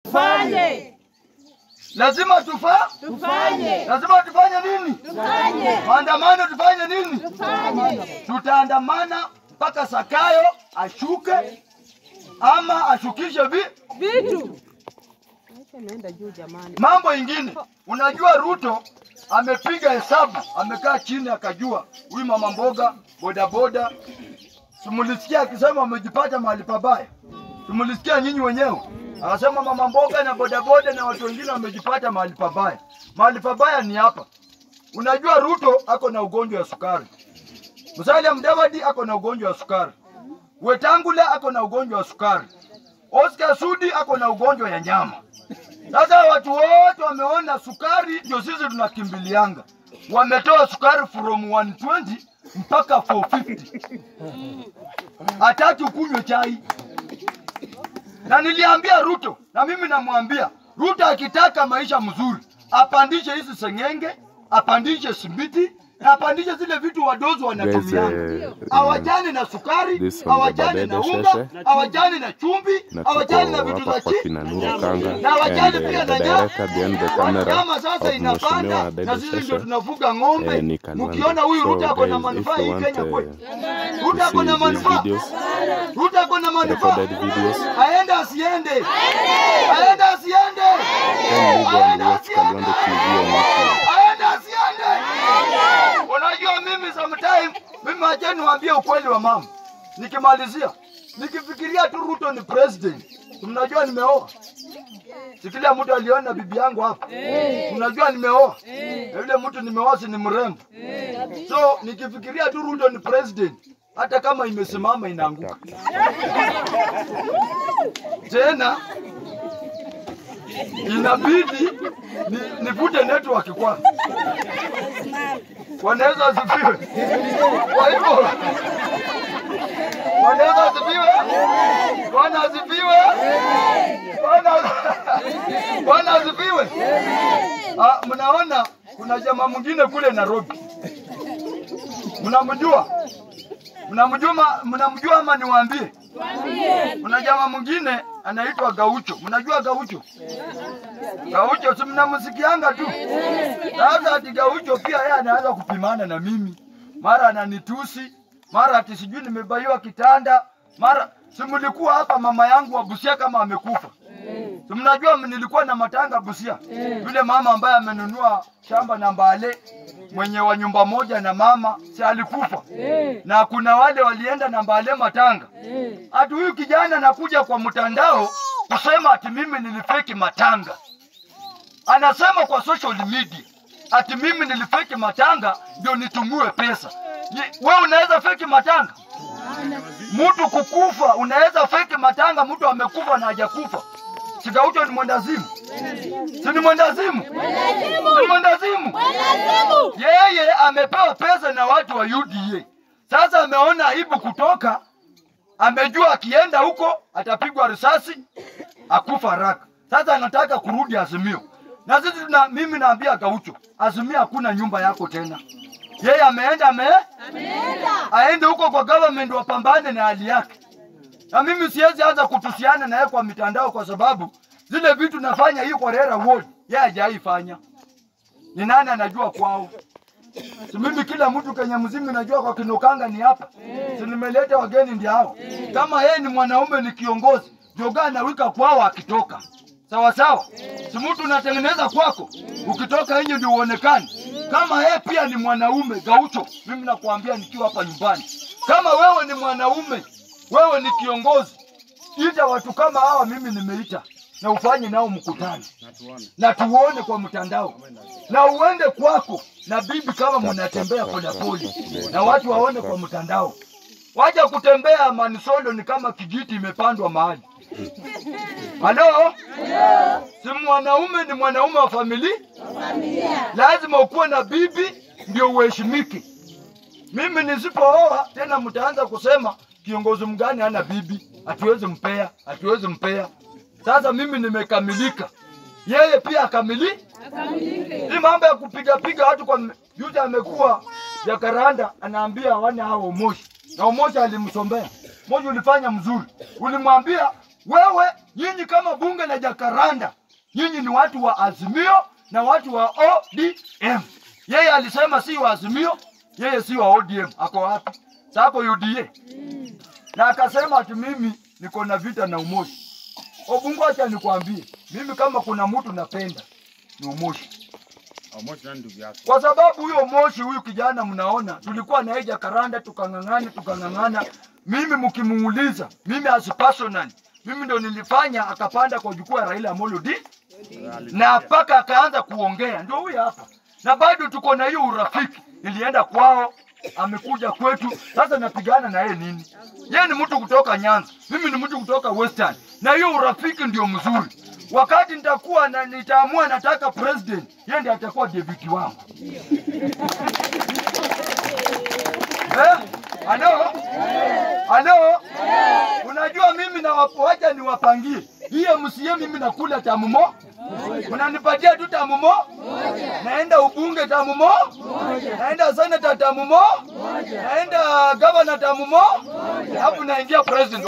Tufanye. Lazima tufanye. Lazima tufanye nini? Tufanye. Maandamano tufanye nini? Tufanye. Tutaandamana mpaka Sakayo ashuke ama ashukishe vitu. Mambo ingine, unajua Ruto amepiga hesabu, amekaa chini akajua huyu mama mboga, bodaboda, simulisikia akisema wamejipata mahali pabaya. Simulisikia nyinyi wenyewe. Akasema mama mboga na bodaboda na watu wengine wamejipata mahali pabaya. Mahali pabaya ni hapa. Unajua Ruto ako na ugonjwa wa sukari. Musalia Mudavadi ako na ugonjwa wa sukari. Wetangula ako na ugonjwa wa sukari. Oscar Sudi ako na ugonjwa ya nyama. Sasa watu wote wameona sukari ndio sisi tunakimbilianga. Wametoa sukari from 120 mpaka 450. Hataki kunywa chai. Na niliambia Ruto, na mimi namwambia, Ruto akitaka maisha mzuri, apandishe hizi sengenge, apandishe simiti, na apandishe zile vitu wadozo wanatumianga. Awajane na sukari, awajane na unga, awajane na chumvi, awajane na vitu za chini, na awajane pia na nyama. Sasa inapanda, na sisi ndio tunafuga ng'ombe. Mkiona huyu Ruto ako na manufaa hii Kenya kwetu. Ruto ako na manufaa. Ruto ako na manufaa. Aende asiende. Aende asiende. Aende asiende. Aende asiende. Unajua mimi sometimes, mimi acha niwaambie ukweli wa mama. Nikimalizia, nikifikiria tu Ruto ni president. Mnajua nimeoa. Si kila mtu aliona bibi yangu hapa. Mnajua nimeoa. Yule mtu nimeoa si ni mrembo. So nikifikiria tu Ruto ni president, hata kama imesimama inaanguka. Tena inabidi nivute network kwa. Wanaweza asifiwe. Kwa hivyo wanaweza asifiwe. Bwana asifiwe. Bwana asifiwe. Mnaona kuna jamaa mwingine kule Nairobi. Mnamjua? Mnamjua ama niwaambie? Kuna jamaa mwingine anaitwa Gaucho. Mnajua Gaucho? Gaucho si mnamsikianga tu. Sasa ati Gaucho pia yeye anaanza kupimana na mimi. Mara ananitusi, mara ati sijui nimebaiwa kitanda, mara si mlikuwa hapa mama yangu wa Busia kama amekufa. Si mnajua nilikuwa na matanga Busia. Yule mama ambaye amenunua shamba na Mbale, mwenye wa nyumba moja na mama, si alikufa. Na kuna wale walienda na Mbale matanga. Ati huyu kijana anakuja kwa mtandao kusema ati mimi nilifeki matanga. Anasema kwa social media ati mimi nilifeki matanga ndio nitumue pesa. Wewe unaweza feki matanga? Mtu kukufa unaweza feki matanga, mtu amekufa na hajakufa. Si Gaucho ni mwendazimu? Si ni mwendazimu? Ni mwendazimu. Yeye amepewa pesa na watu wa UDA. Sasa ameona aibu kutoka, amejua akienda huko atapigwa risasi, akufa haraka. Sasa anataka kurudi Azimio. Na sisi mimi naambia Gaucho, Azimio hakuna nyumba yako tena. Yeye ameenda aende huko kwa government wapambane na hali yake. Na mimi siwezi anza kutusiana na yeye kwa mitandao kwa sababu zile vitu nafanya hii kwa Rera Ward, yeye hajaifanya. Ni nani anajua kwao? Si mimi kila mtu Kenya mzima najua kwa Okanga ni hapa. Si nimeleta wageni ndio hao. Kama yeye ni mwanaume ni kiongozi, joga na wika kwao akitoka. Sawa sawa? Si mtu unatengeneza kwako, ukitoka nje ndio uonekane. Kama yeye pia ni mwanaume Gaucho, mimi nakuambia nikiwa hapa nyumbani. Kama wewe ni mwanaume, wewe ni kiongozi, ita watu kama hawa mimi nimeita na ufanye nao mkutano. Na tuone kwa mtandao. Na uende kwako na bibi kama mnatembea polepole. Na watu waone kwa mtandao. Waje kutembea Manisolo ni kama kijiti imepandwa mahali. Halo? Si mwanaume ni mwanaume wa familia? Lazima ukuwe na bibi ndio uheshimike. Mimi nisipooa tena mtaanza kusema kiongozi mgani hana bibi, hatuwezi mpea. Sasa mimi nimekamilika. Yeye pia akamilike. Hii mambo ya kupiga watu kwa yuta amekuwa ya Karanda anaambia wana hao Moshi. Na Moshi alimsombea. Moshi ulifanya mzuri. Ulimwambia Wewe nyinyi kama bunge la Jakaranda, nyinyi ni watu wa Azimio na watu wa ODM. Yeye alisema si wa Azimio, yeye si wa ODM. Ako wapi? Sako UDA. Na akasema ati mimi niko na vita na Umoshi. Obungu, acha nikwambie, mimi kama kuna mtu napenda ni Umoshi. Umoshi na ndugu yako. Kwa sababu huyo Umoshi, huyu kijana mnaona, tulikuwa na Jakaranda tukangangana. Mimi mkimuuliza, mimi as personally, mimi ndo nilifanya akapanda kwa jukwaa Raila Amolo Odinga na paka akaanza kuongea. Ndio huyu hapa. Na bado tuko na hiyo urafiki. Nilienda kwao, amekuja kwetu. Sasa napigana na yeye nini? Yeye ni mtu kutoka Nyanza, mimi ni mtu kutoka Western. Na hiyo urafiki ndio mzuri. Wakati nitakuwa na nitaamua nataka president, yeye ndiye atakuwa deputy wangu. Halo? Unajua mimi na wapoacha niwapangie. Hii MCA mimi nakula tamumo. Unanipatia tu tamumo? Naenda ubunge tamumo? Naenda senator tamumo? Naenda governor tamumo? Hapo naingia president.